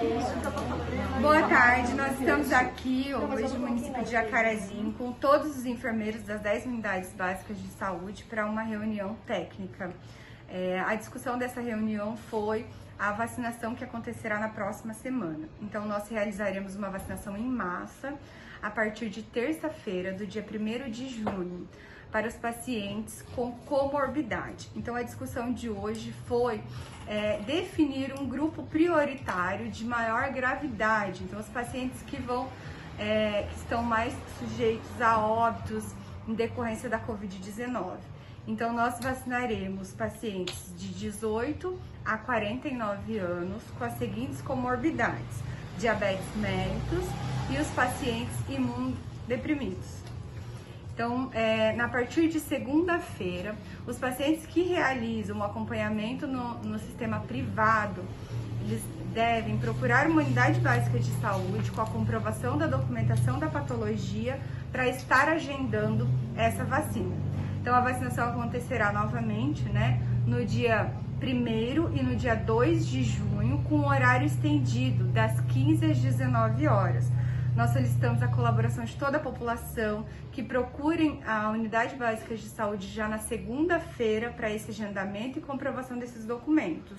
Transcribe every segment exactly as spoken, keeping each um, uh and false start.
Boa tarde, nós estamos aqui hoje no município de Jacarezinho com todos os enfermeiros das dez unidades básicas de saúde para uma reunião técnica. É, a discussão dessa reunião foi a vacinação que acontecerá na próxima semana. Então nós realizaremos uma vacinação em massa a partir de terça-feira, do dia primeiro de junho, para os pacientes com comorbidade. Então a discussão de hoje foi é, definir um grupo prioritário de maior gravidade, então os pacientes que vão é, que estão mais sujeitos a óbitos em decorrência da covid dezenove. Então nós vacinaremos pacientes de dezoito a quarenta e nove anos com as seguintes comorbidades: diabetes mellitus e os pacientes imunodeprimidos. Então, é, na partir de segunda-feira, os pacientes que realizam um acompanhamento no, no sistema privado, eles devem procurar uma unidade básica de saúde com a comprovação da documentação da patologia para estar agendando essa vacina. Então, a vacinação acontecerá novamente, né, no dia primeiro e no dia dois de junho, com horário estendido, das quinze às dezenove horas. Nós solicitamos a colaboração de toda a população que procurem a unidade básica de saúde já na segunda-feira para esse agendamento e comprovação desses documentos.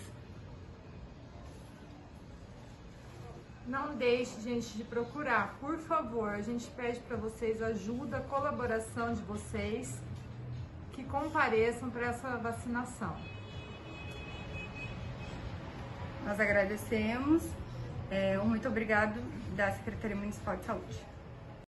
Não deixe, gente, de procurar, por favor. A gente pede para vocês ajuda, colaboração de vocês, que compareçam para essa vacinação. Nós agradecemos. É, um muito obrigado da Secretaria Municipal de Saúde.